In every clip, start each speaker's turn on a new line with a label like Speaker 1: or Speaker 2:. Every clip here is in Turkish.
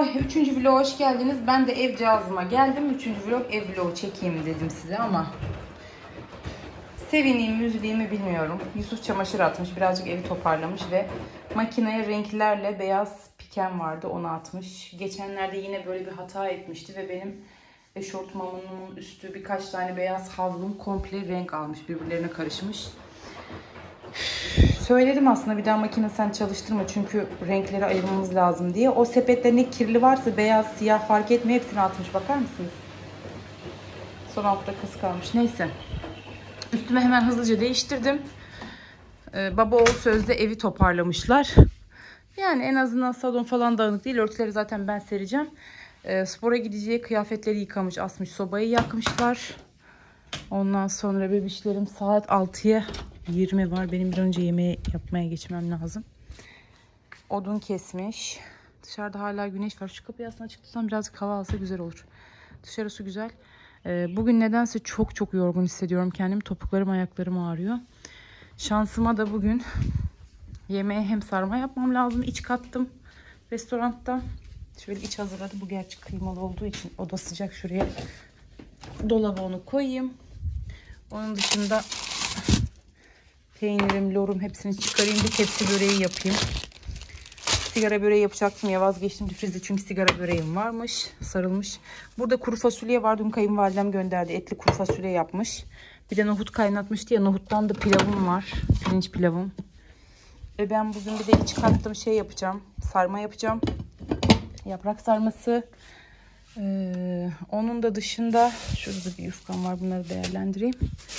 Speaker 1: Ay, 3. vloga hoş geldiniz. Ben de ev cihazıma geldim. 3. vlog ev vlogu çekeyim dedim size ama sevineyim, üzüleyim bilmiyorum. Yusuf çamaşır atmış, birazcık evi toparlamış ve makineye renklerle beyaz piken vardı, onu atmış. Geçenlerde yine böyle bir hata etmişti ve benim eşortmanımın üstü birkaç tane beyaz havlum komple renk almış, birbirlerine karışmış. Söyledim aslında bir daha makine sen çalıştırma çünkü renkleri ayırmamız lazım diye. O sepette ne kirli varsa beyaz, siyah fark etmiyor, hepsini atmış, bakar mısınız? Son altta kız kalmış. Neyse. Üstüme hemen hızlıca değiştirdim. Baba oğul sözde evi toparlamışlar. Yani en azından salon falan dağınık değil. Örtüleri zaten ben sereceğim. Spora gideceği kıyafetleri yıkamış, asmış, sobayı yakmışlar. Ondan sonra bebişlerim saat 6'ya 20 var. Benim bir önce yemeği yapmaya geçmem lazım. Odun kesmiş. Dışarıda hala güneş var. Şu kapıyı aslında açık tutsam birazcık hava alsa güzel olur. Dışarısı güzel. Bugün nedense çok yorgun hissediyorum kendimi. Topuklarım, ayaklarım ağrıyor. Şansıma da bugün yemeğe hem sarma yapmam lazım. İç kattım restoranda. Şöyle iç hazırladı. Bu gerçi kıymalı olduğu için oda sıcak. Şuraya dolaba onu koyayım. Onun dışında peynirim, lorum hepsini çıkarayım. Bir tepsi böreği yapayım. Sigara böreği yapacaktım ya, vazgeçtim difrizde çünkü sigara böreğim varmış, sarılmış. Burada kuru fasulye var, dün kayınvalidem gönderdi, etli kuru fasulye yapmış. Bir de nohut kaynatmıştı ya, nohuttan da pilavım var, pirinç pilavım. Ben bugün bir de iç kattım, şey yapacağım, sarma yapacağım, yaprak sarması. Onun da dışında şurada bir yufkam var, bunları değerlendireyim.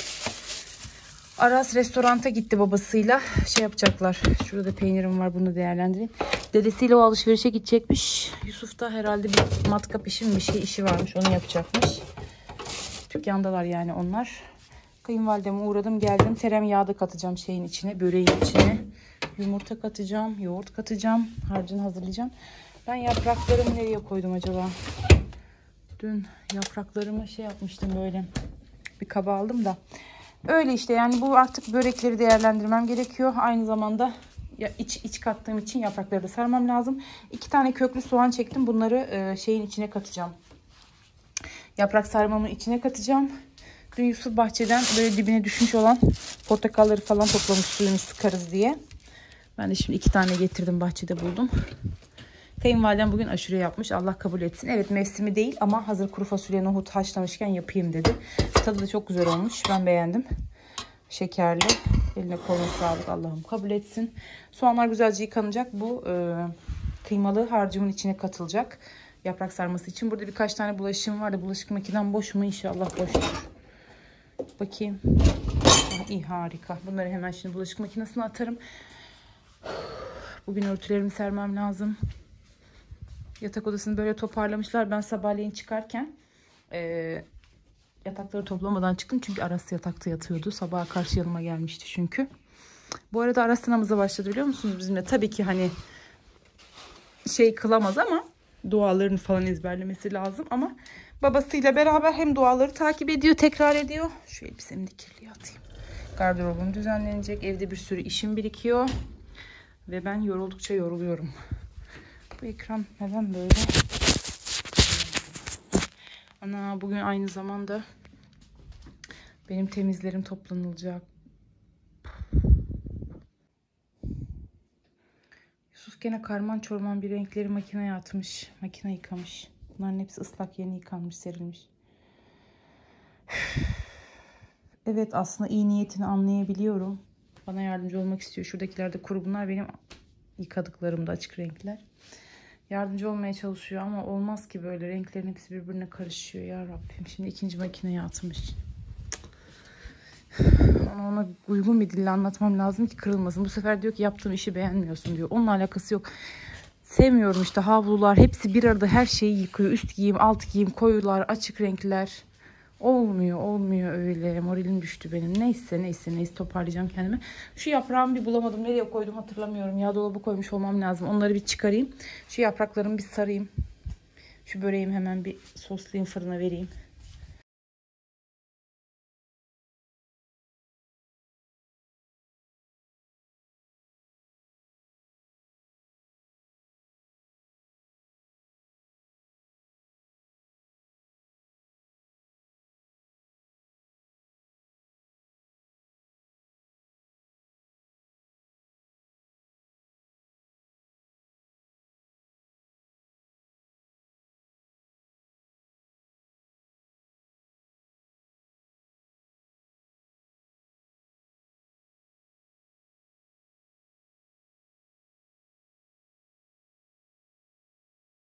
Speaker 1: Aras restoranta gitti babasıyla. Şey yapacaklar. Şurada peynirim var, bunu değerlendireyim. Dedesiyle o alışverişe gidecekmiş. Yusuf da herhalde bir matkap işi mi, bir şey işi varmış. Onu yapacakmış. Dükkandalar yani onlar. Kayınvalideme uğradım geldim. Tereyağı da katacağım şeyin içine, böreğin içine. Yumurta katacağım, yoğurt katacağım. Harcını hazırlayacağım. Ben yapraklarımı nereye koydum acaba? Dün yapraklarımı şey yapmıştım böyle. Bir kaba aldım da. Öyle işte yani, bu artık börekleri değerlendirmem gerekiyor. Aynı zamanda ya iç kattığım için yaprakları da sarmam lazım. 2 tane köklü soğan çektim. Bunları şeyin içine katacağım. Yaprak sarmamın içine katacağım. Dün Yusuf bahçeden böyle dibine düşmüş olan portakalları falan toplamış, suyunu sıkarız diye. Ben de şimdi 2 tane getirdim, bahçede buldum. Kayınvalidem bugün aşure yapmış. Allah kabul etsin. Evet, mevsimi değil ama hazır kuru fasulye, nohut haşlamışken yapayım dedi. Tadı da çok güzel olmuş. Ben beğendim. Şekerli. Eline koluna sağlık. Allah'ım kabul etsin. Soğanlar güzelce yıkanacak. Bu kıymalı harcımın içine katılacak. Yaprak sarması için. Burada birkaç tane bulaşığım var da bulaşık makinem boş mu? İnşallah boştur. Bakayım. İyi, harika. Bunları hemen şimdi bulaşık makinesine atarım. Bugün örtülerimi sermem lazım. Yatak odasını böyle toparlamışlar. Ben sabahleyin çıkarken yatakları toplamadan çıktım. Çünkü Aras yatakta yatıyordu. Sabaha karşı yanıma gelmişti çünkü. Bu arada Aras namazı başladı, biliyor musunuz bizimle? Tabii ki hani şey kılamaz ama dualarını falan ezberlemesi lazım. Ama babasıyla beraber hem duaları takip ediyor, tekrar ediyor. Şu elbisemi de kirliye atayım. Gardırobum düzenlenecek. Evde bir sürü işim birikiyor. Ve ben yoruldukça yoruluyorum. Bu ekran neden böyle? Ana, bugün aynı zamanda benim temizlerim toplanılacak. Yusuf gene karman çorman bir renkleri makineye atmış. Makine yıkamış. Bunların hepsi ıslak, yeni yıkanmış, serilmiş. Evet, aslında iyi niyetini anlayabiliyorum. Bana yardımcı olmak istiyor. Şuradakiler de kuru. Bunlar benim yıkadıklarım da açık renkler. Yardımcı olmaya çalışıyor ama olmaz ki böyle. Renklerin hepsi birbirine karışıyor. Ya Rabbim. Şimdi ikinci makineye atmış. Ona uygun bir dille anlatmam lazım ki kırılmasın. Bu sefer diyor ki yaptığım işi beğenmiyorsun diyor. Onunla alakası yok. Sevmiyorum işte, havlular hepsi bir arada her şeyi yıkıyor. Üst giyim, alt giyim, koyular, açık renkler. Olmuyor öyle. Moralim düştü benim. Neyse toparlayacağım kendimi. Şu yaprağımı bir bulamadım. Nereye koydum hatırlamıyorum. Ya dolaba koymuş olmam lazım. Onları bir çıkarayım. Şu yapraklarımı bir sarayım. Şu böreğimi hemen bir soslayayım, fırına vereyim.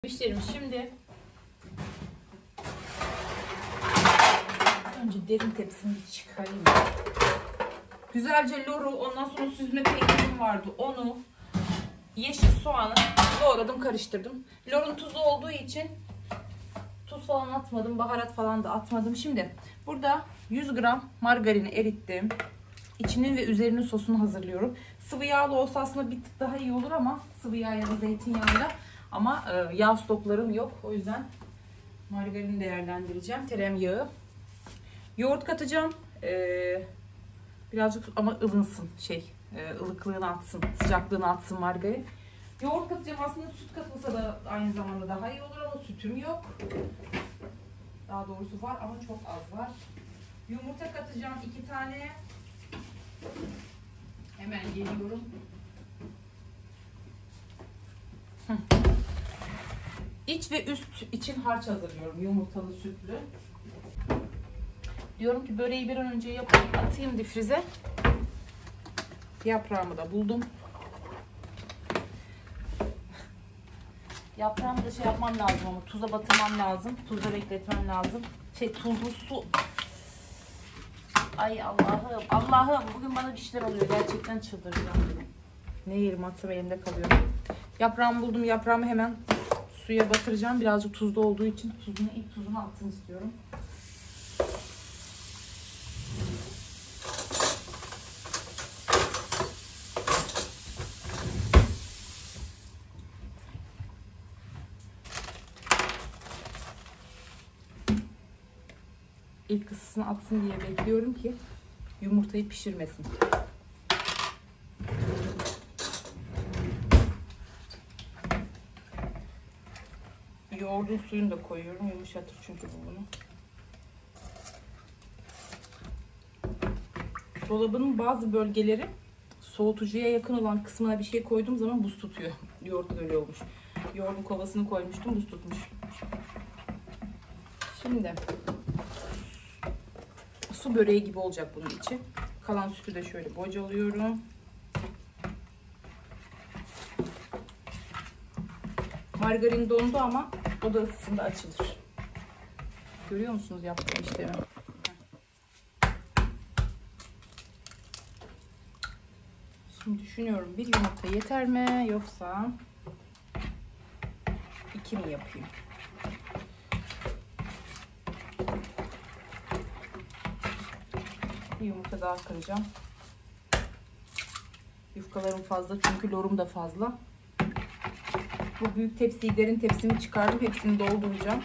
Speaker 1: pişirmiş. Şimdi önce derin tepsimi çıkarayım. Güzelce loru, ondan sonra süzme peynirim vardı. Onu, yeşil soğanı doğradım, karıştırdım. Lorun tuzlu olduğu için tuz falan atmadım, baharat falan da atmadım. Şimdi burada 100 gram margarini erittim. İçinin ve üzerinin sosunu hazırlıyorum. Sıvı yağlı olsa aslında bir tık daha iyi olur ama sıvı yağ ya da zeytinyağıyla. Ama yağ stoklarım yok. O yüzden margarini değerlendireceğim. Tereyağı. Yoğurt katacağım. Birazcık ama ılınsın ılıklığını atsın, sıcaklığını atsın margarin. Yoğurt katacağım. Aslında süt katılsa da aynı zamanda daha iyi olur ama sütüm yok. Daha doğrusu var ama çok az var. Yumurta katacağım 2 tane. Hemen geliyorum. İç ve üst için harç hazırlıyorum. Yumurtalı, sütlü. Diyorum ki böreği bir an önce yapıp atayım difrize. Yaprağımı da buldum. Yaprağımı da yapmam lazım ama tuza batırmam lazım. Tuzda bekletmem lazım. Tuzlu su. Ay Allah'ım. Allah'ım bugün bana bir şeyler oluyor. Gerçekten çıldıracağım. Ne yerim atsam elimde kalıyor. Yaprağımı buldum. Yaprağımı hemen suya batıracağım. Birazcık tuzlu olduğu için ilk tuzunu atsın istiyorum. İlk ısısını atsın diye bekliyorum ki yumurtayı pişirmesin. Yoğurdun suyunu da koyuyorum. Yumuşatır çünkü bu bunu. Dolabının bazı bölgeleri soğutucuya yakın olan kısmına bir şey koyduğum zaman buz tutuyor. Yoğurt öyle olmuş. Yoğurdun kovasını koymuştum, buz tutmuş. Şimdi su böreği gibi olacak bunun içi. Kalan sütü de şöyle bocalıyorum. Margarin dondu ama o da ısısında açılır. Görüyor musunuz yaptığım işlemi? Şimdi düşünüyorum, bir yumurta yeter mi yoksa 2 mi yapayım? Bir yumurta daha kıracağım. Yufkalarım fazla çünkü lorum da fazla. Bu büyük tepsiyi, derin tepsimi çıkardım. Hepsini dolduracağım.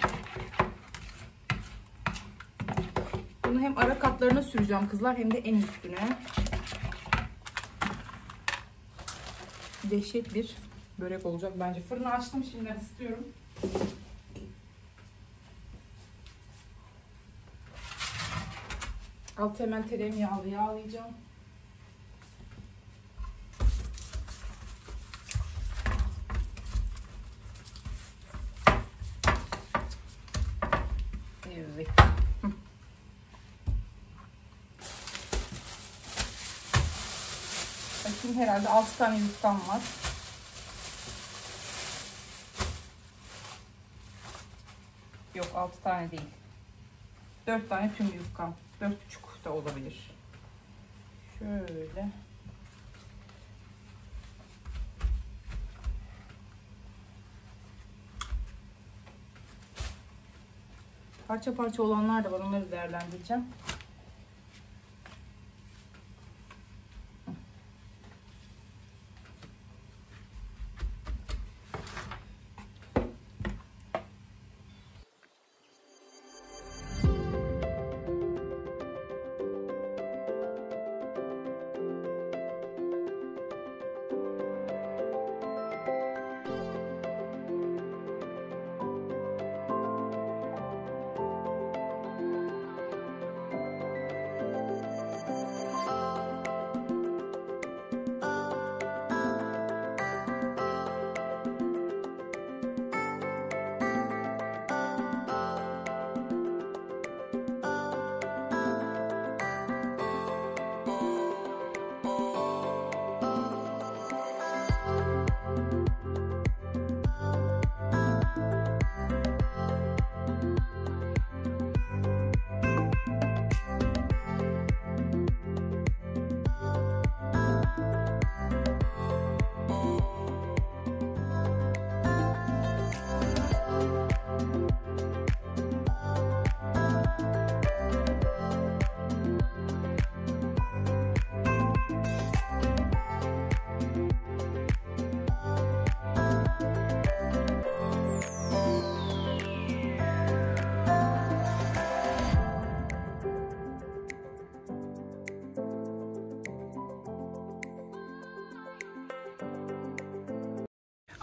Speaker 1: Bunu hem ara katlarına süreceğim kızlar hem de en üstüne. Dehşet bir börek olacak bence. Fırını açtım, şimdi ısıtıyorum. Altı hemen tereyağlı yağlayacağım. Evet. Bakayım, herhalde 6 tane yufkam var. Yok, 6 tane değil. 4 tane tüm yufkam. 4,5 da olabilir. Şöyle. Parça parça olanlar da var. Onları değerlendireceğim.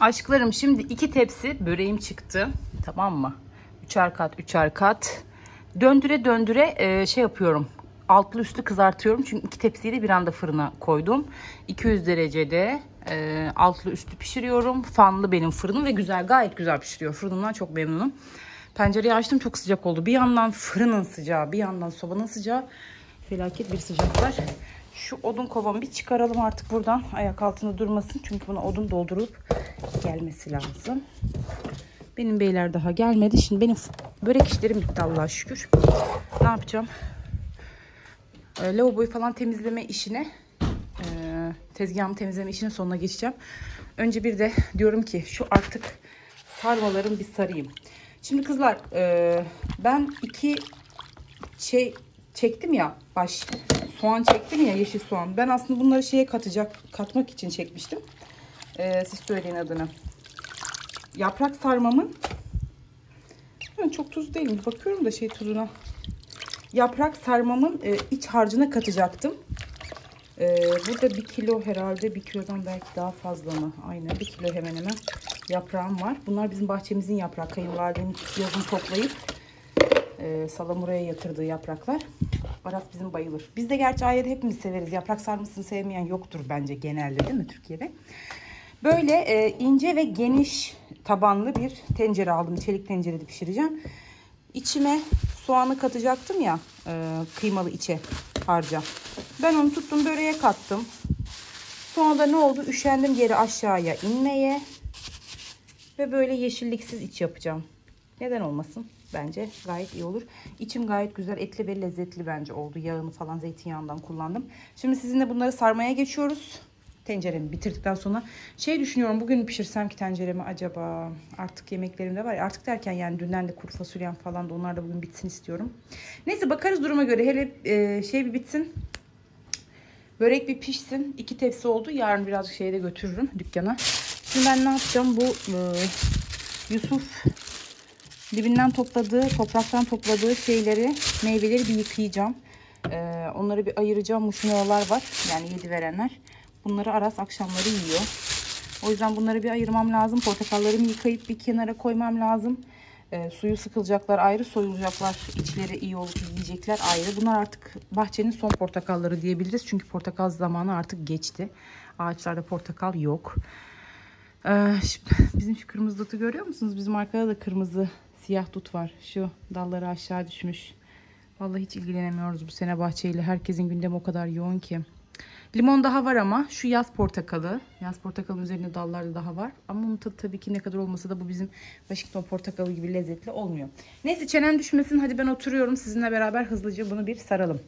Speaker 1: Aşklarım, şimdi 2 tepsi böreğim çıktı. Tamam mı? Üçer kat, üçer kat. Döndüre döndüre şey yapıyorum. Altlı üstü kızartıyorum. Çünkü 2 tepsiyi de bir anda fırına koydum. 200 derecede altlı üstü pişiriyorum. Fanlı benim fırınım ve güzel, gayet güzel pişiriyor. Fırınımdan çok memnunum. Pencereyi açtım, çok sıcak oldu. Bir yandan fırının sıcağı, bir yandan sobanın sıcağı. Felaket bir sıcak var. Şu odun kovamı bir çıkaralım artık buradan. Ayak altında durmasın. Çünkü buna odun doldurup gelmesi lazım. Benim beyler daha gelmedi. Şimdi benim börek işlerim bitti Allah'a şükür. Ne yapacağım? Lavaboyu falan temizleme işine, tezgahımı temizleme işine sonuna geçeceğim. Önce bir de diyorum ki şu artık sarmaların bir sarayım. Şimdi kızlar, ben 2 şey çektim ya, soğan çektim ya, yeşil soğan. Ben aslında bunları katmak için çekmiştim. Siz söyleyin adını. Yaprak sarmamın, çok tuz değil mi? Bakıyorum da tuzuna. Yaprak sarmamın iç harcına katacaktım. Burada 1 kilo herhalde, 1 kilodan belki daha fazla mı? Aynen 1 kilo hemen hemen yaprağım var. Bunlar bizim bahçemizin yaprağı. Kayınvalidemin yazın toplayıp salamuraya yatırdığı yapraklar. Aras bizim bayılır. Biz de gerçi ayrı hepimiz severiz. Yaprak sarmasını sevmeyen yoktur bence genelde, değil mi Türkiye'de? Böyle ince ve geniş tabanlı bir tencere aldım. Çelik tencerede pişireceğim. İçime soğanı katacaktım ya, kıymalı içe harca. Ben onu tuttum, böreğe kattım. Sonra da ne oldu? Üşendim geri aşağıya inmeye. Ve böyle yeşilliksiz iç yapacağım. Neden olmasın? Bence gayet iyi olur. İçim gayet güzel, etli ve lezzetli bence oldu. Yağını falan zeytinyağından kullandım. Şimdi sizinle bunları sarmaya geçiyoruz. Tenceremi bitirdikten sonra düşünüyorum, bugün pişirsem ki tenceremi acaba, artık yemeklerim de var ya, artık derken yani dünden de kuru fasulyem falan da, onlar da bugün bitsin istiyorum. Neyse, bakarız duruma göre. Hele bir bitsin, börek bir pişsin. 2 tepsi oldu, yarın birazcık de götürürüm dükkana. Şimdi ben ne yapacağım, bu Yusuf dibinden topladığı, topraktan topladığı meyveleri bir yıkayacağım. Onları bir ayıracağım. Muşmulalar var, yani 7 verenler. Bunları Aras akşamları yiyor. O yüzden bunları bir ayırmam lazım. Portakallarımı yıkayıp bir kenara koymam lazım. Suyu sıkılacaklar ayrı, soyulacaklar, içleri iyi olup yiyecekler ayrı. Bunlar artık bahçenin son portakalları diyebiliriz. Çünkü portakal zamanı artık geçti. Ağaçlarda portakal yok. Bizim şu kırmızı dutu görüyor musunuz? Bizim arkada da kırmızı siyah dut var. Şu dalları aşağı düşmüş. Vallahi hiç ilgilenemiyoruz bu sene bahçeyle. Herkesin gündemi o kadar yoğun ki. Limon daha var ama şu yaz portakalı. Yaz portakalın üzerinde dallarda daha var. Ama bunun tadı tabii ki ne kadar olmasa da bu bizim Washington portakalı gibi lezzetli olmuyor. Neyse, çenem düşmesin. Hadi ben oturuyorum. Sizinle beraber hızlıca bunu bir saralım.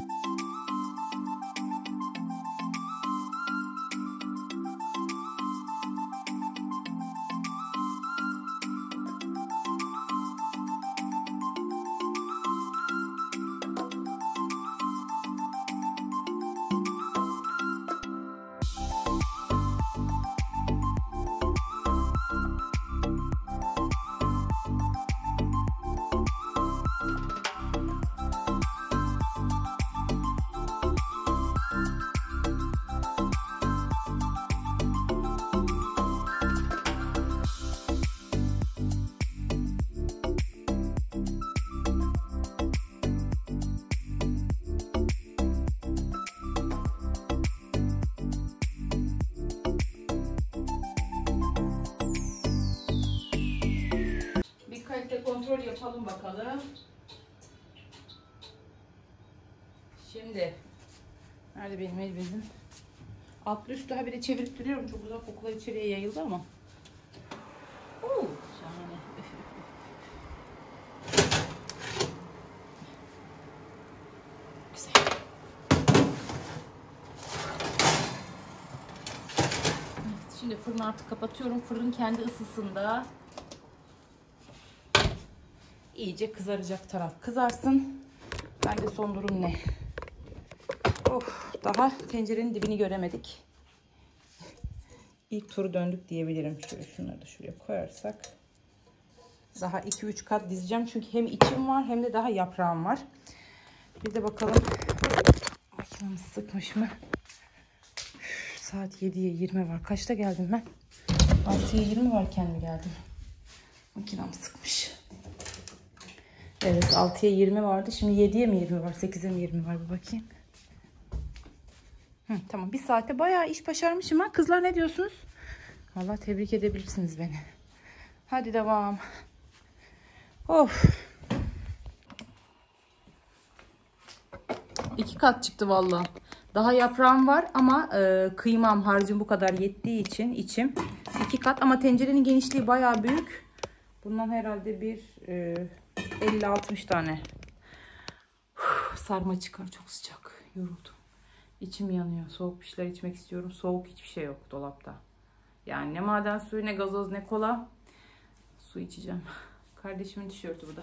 Speaker 1: Kalite kontrol yapalım bakalım. Şimdi nerede benim el bezim? Altlı üstü habire çevirip duruyorum. Çok güzel kokular içeriye yayıldı ama. Oo, şahane. Güzel. Evet, şimdi fırını artık kapatıyorum. Fırın kendi ısısında iyice kızaracak, taraf kızarsın. Bence son durum ne? Daha tencerenin dibini göremedik. İlk turu döndük diyebilirim. Şöyle şunları da şuraya koyarsak. Daha 2-3 kat dizeceğim. Çünkü hem içim var hem de daha yaprağım var. Bir de bakalım. Makinamız sıkmış mı? Saat 7'ye 20 var. Kaçta geldim ben? 6'ya 20 varken mi geldim? Makinem sıkmış. Evet 6'ya 20 vardı. Şimdi 7'ye mi 20 var? 8'e mi 20 var? Bir bakayım. Tamam, bir saate bayağı iş başarmışım ha. Kızlar ne diyorsunuz? Vallahi tebrik edebilirsiniz beni. Hadi devam. Of. 2 kat çıktı vallahi. Daha yaprağım var ama kıymam, harcım bu kadar yettiği için içim 2 kat, ama tencerenin genişliği bayağı büyük. Bundan herhalde bir 50-60 tane sarma çıkar. Çok sıcak. Yoruldum. İçim yanıyor. Soğuk bir şeyler içmek istiyorum. Soğuk hiçbir şey yok dolapta. Yani ne maden suyu, ne gazoz, ne kola. Su içeceğim. Kardeşimin tişörtü bu da.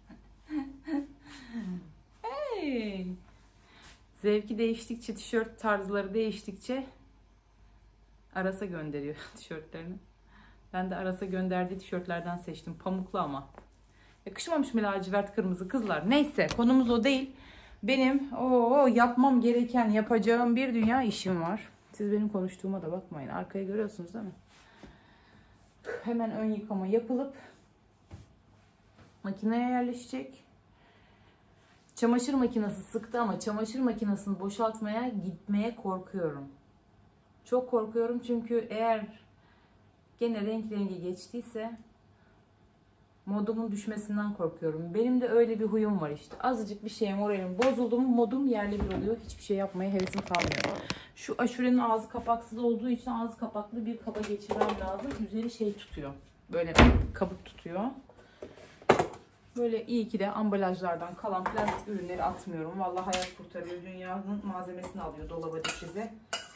Speaker 1: Hey. Zevki değiştikçe, tişört tarzları değiştikçe Aras'a gönderiyor tişörtlerini. Ben de Aras'a gönderdiği tişörtlerden seçtim. Pamuklu ama. Yakışmamış mı lacivert kırmızı kızlar? Neyse, konumuz o değil. Benim yapmam gereken, yapacağım bir dünya işim var. Siz benim konuştuğuma da bakmayın. Arkayı görüyorsunuz değil mi? Hemen ön yıkama yapılıp makineye yerleşecek. Çamaşır makinesi sıktı ama çamaşır makinesini boşaltmaya gitmeye korkuyorum. Çok korkuyorum çünkü eğer gene rengi geçtiyse modumun düşmesinden korkuyorum. Benim de öyle bir huyum var işte. Azıcık bir şeye moralim bozuldu mu modum yerle bir oluyor. Hiçbir şey yapmaya hevesim kalmıyor. Şu aşurenin ağzı kapaksız olduğu için ağzı kapaklı bir kaba geçirmem lazım. Üzeri şey tutuyor. Böyle kabuk tutuyor. Böyle iyi ki de ambalajlardan kalan plastik ürünleri atmıyorum. Vallahi hayat kurtarıyor. Dünyanın malzemesini alıyor dolaba dikrize.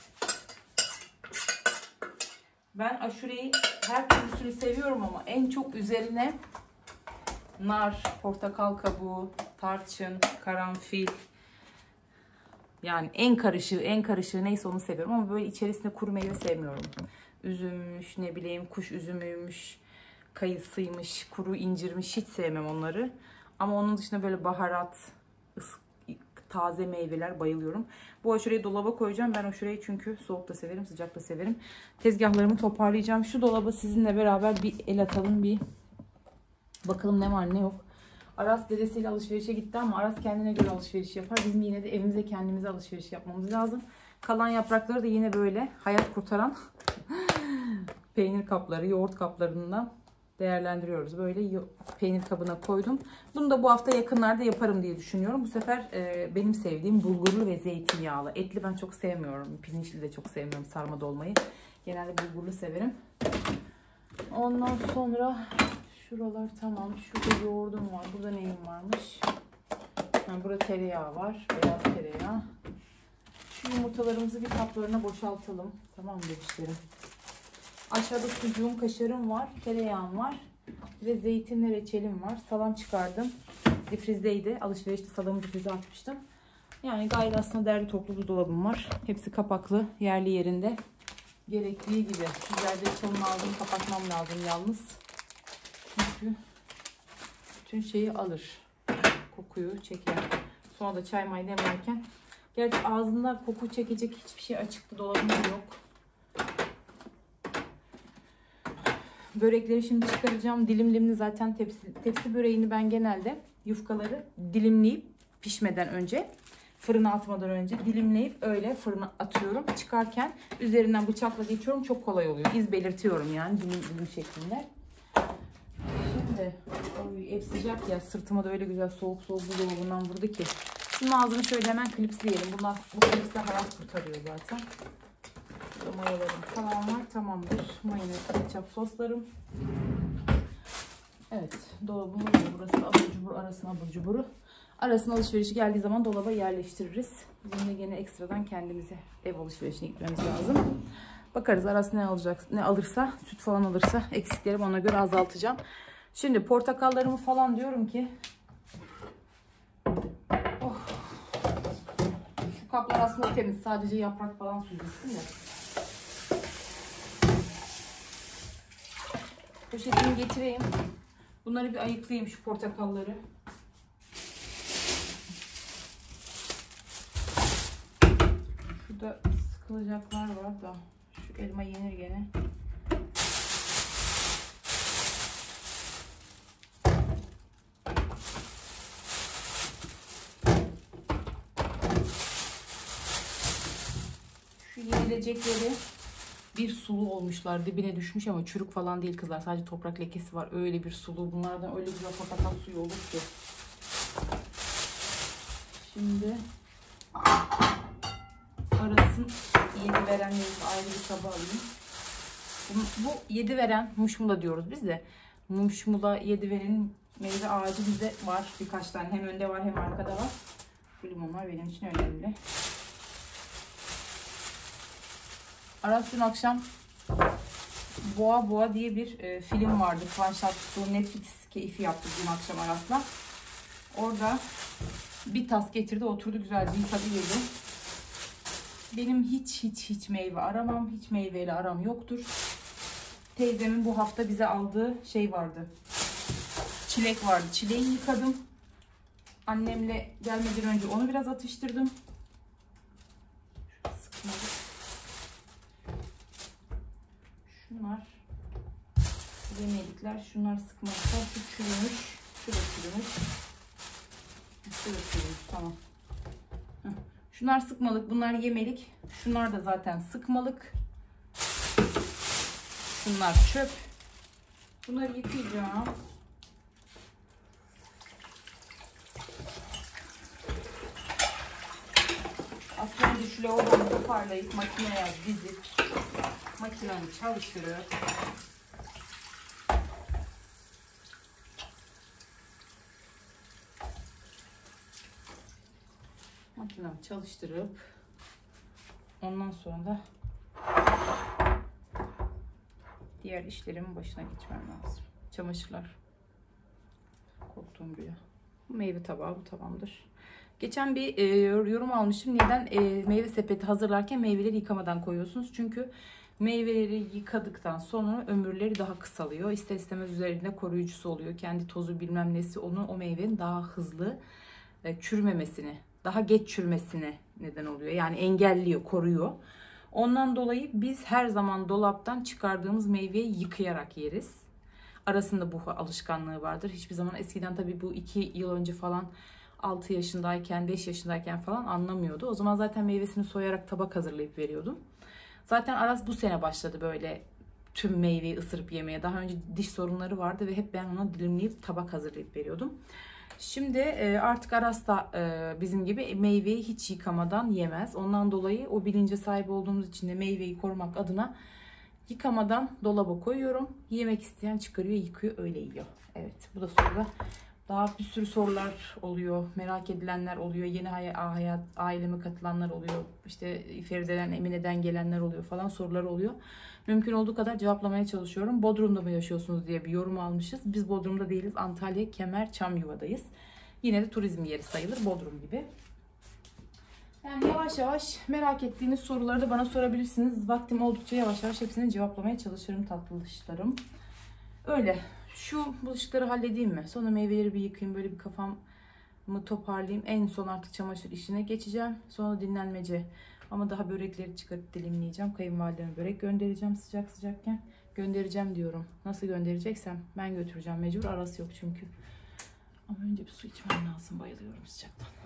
Speaker 1: Ben aşureyi her türlüsünü seviyorum ama en çok üzerine nar, portakal kabuğu, tarçın, karanfil, yani en karışığı neyse onu seviyorum ama böyle içerisinde kuru meyve sevmiyorum. Üzümmüş, ne bileyim kuş üzümüymüş, kayısıymış, kuru incirmiş, hiç sevmem onları. Ama onun dışında böyle baharat, taze meyveler bayılıyorum. Bu aşureyi dolaba koyacağım. Ben aşureyi çünkü soğuk da severim, sıcak da severim. Tezgahlarımı toparlayacağım. Şu dolaba sizinle beraber bir el atalım, bir bakalım ne var ne yok. Aras dedesiyle alışverişe gitti ama Aras kendine göre alışveriş yapar. Bizim yine de evimize kendimize alışveriş yapmamız lazım. Kalan yaprakları da yine böyle hayat kurtaran peynir kapları, yoğurt kaplarından değerlendiriyoruz. Böyle peynir kabına koydum. Bunu da bu hafta yakınlarda yaparım diye düşünüyorum. Bu sefer benim sevdiğim bulgurlu ve zeytinyağlı. Etli ben çok sevmiyorum. Pirinçli de çok sevmiyorum sarma dolmayı. Genelde bulgurlu severim. Ondan sonra şuralar tamam. Şurada yoğurdum var. Burada neyim varmış? Burada tereyağı var. Beyaz tereyağı. Şu yumurtalarımızı bir kaplarına boşaltalım. Tamam mı bebişlerim? Aşağıda sucuğum, kaşarım var. Tereyağım var. Ve zeytinli reçelim var. Salam çıkardım. Difrizdeydi. Alışverişte salamı difrize atmıştım. Yani gayet aslında derli toplu buzdolabım var. Hepsi kapaklı. Yerli yerinde. Gerektiği gibi. Güzel reçelimi aldım. Kapatmam lazım yalnız. Çünkü bütün şeyi alır. Kokuyu çeker. Sonra da çay may demlerken. Gerçi ağzında koku çekecek hiçbir şey açıkta dolabımda yok. Börekleri şimdi çıkaracağım. Dilimli zaten tepsi böreğini ben genelde yufkaları dilimleyip pişmeden önce, fırına atmadan önce dilimleyip öyle fırına atıyorum. Çıkarken üzerinden bıçakla geçiyorum. Çok kolay oluyor. İz belirtiyorum yani dilim şeklinde. Şimdi ev sıcak ya, sırtıma da öyle güzel soğuk buzdolabından vurdu ki. Şunun ağzını şöyle hemen klipsleyelim. Bu klipsler hayat kurtarıyor zaten. Mayalarım falan var. Tamamdır. Mayonez, ketçap soslarım. Evet. Dolabımız da burası. Abur cubur arasına abur cuburu. Arasına alışverişi geldiği zaman dolaba yerleştiririz. Bizim de gene ekstradan kendimize ev alışverişine gitmemiz lazım. Bakarız Aras ne alacak, ne alırsa, süt falan alırsa eksiklerimi ona göre azaltacağım. Şimdi portakallarımı falan diyorum ki şu kaplar aslında temiz. Sadece yaprak falan süzülsün ya. Poşetimi getireyim. Bunları bir ayıklayayım, şu portakalları. Şurada sıkılacaklar var da şu elma yenir gene. gelecekleri bir sulu olmuşlar. Dibine düşmüş ama çürük falan değil kızlar. Sadece toprak lekesi var. Öyle bir sulu. Bunlardan öyle güzel portakal suyu olur ki. Şimdi Aras'ın 7 verenleri ayrı bir taba alayım. Bu 7 veren muşmula diyoruz biz de. Muşmula 7 verenin meyve ağacı bizde var. Birkaç tane. Hem önde var hem arkada var. Bu limonlar benim için önemli. Aras dün akşam Boğa Boğa diye bir film vardı. Kıvanç Tatlıtuğ Netflix keyfi yaptı dün akşam Aras'la. Orada bir tas getirdi. Oturdu güzelce tadı yedi. Benim hiç meyve aramam. Hiç meyveyle aram yoktur. Teyzemin bu hafta bize aldığı şey vardı. Çilek vardı. Çileği yıkadım. Annemle gelmeden önce onu biraz atıştırdım. Şunlar yemelikler. Şunlar sıkmalıklar. Şu çürümüş. Şu da çürümüş. Şu da çürümüş. Tamam. Şunlar sıkmalık. Bunlar yemelik. Şunlar da zaten sıkmalık. Şunlar çöp. Bunları yıkayacağım. Aslında şu lavabomu toparlayıp makineye dizip makinemi çalıştırıp ondan sonra da diğer işlerimin başına geçmem lazım. Çamaşırlar. Korktuğum rüya. Bu meyve tabağı, bu tamamdır. Geçen bir yorum almışım. Neden meyve sepeti hazırlarken meyveleri yıkamadan koyuyorsunuz? Çünkü meyveleri yıkadıktan sonra ömürleri daha kısalıyor. İster istemez üzerinde koruyucusu oluyor. Kendi tozu bilmem nesi o meyvenin daha hızlı çürümemesini, daha geç çürümesine neden oluyor. Yani engelliyor, koruyor. Ondan dolayı biz her zaman dolaptan çıkardığımız meyveyi yıkayarak yeriz. Arasında bu alışkanlığı vardır. Hiçbir zaman eskiden tabii bu 2 yıl önce falan 6 yaşındayken, 5 yaşındayken falan anlamıyordu. O zaman zaten meyvesini soyarak tabak hazırlayıp veriyordum. Zaten Aras bu sene başladı böyle tüm meyveyi ısırıp yemeye. Daha önce diş sorunları vardı ve hep ben ona dilimleyip tabak hazırlayıp veriyordum. Şimdi artık Aras da bizim gibi meyveyi hiç yıkamadan yemez. Ondan dolayı o bilince sahip olduğumuz için de meyveyi korumak adına yıkamadan dolaba koyuyorum. Yemek isteyen çıkarıyor, yıkıyor, öyle yiyor. Evet, bu da sonra daha bir sürü sorular oluyor. Merak edilenler oluyor. Yeni aileme katılanlar oluyor. İşte Feride'den, Emine'den gelenler oluyor falan sorular oluyor. Mümkün olduğu kadar cevaplamaya çalışıyorum. Bodrum'da mı yaşıyorsunuz diye bir yorum almışız. Biz Bodrum'da değiliz. Antalya, Kemer, Çamyuva'dayız. Yine de turizm yeri sayılır. Bodrum gibi. Yani yavaş yavaş merak ettiğiniz soruları da bana sorabilirsiniz. Vaktim oldukça yavaş yavaş hepsini cevaplamaya çalışırım tatlışlarım. Öyle. Şu bulaşıkları halledeyim mi? Sonra meyveleri bir yıkayayım. Böyle bir kafamı toparlayayım. En son artık çamaşır işine geçeceğim. Sonra dinlenmece. Ama daha börekleri çıkarıp dilimleyeceğim. Kayınvalideme börek göndereceğim sıcak sıcakken. Göndereceğim diyorum. Nasıl göndereceksem ben götüreceğim. Mecbur, Arası yok çünkü. Ama önce bir su içmem lazım. Bayılıyorum sıcaktan.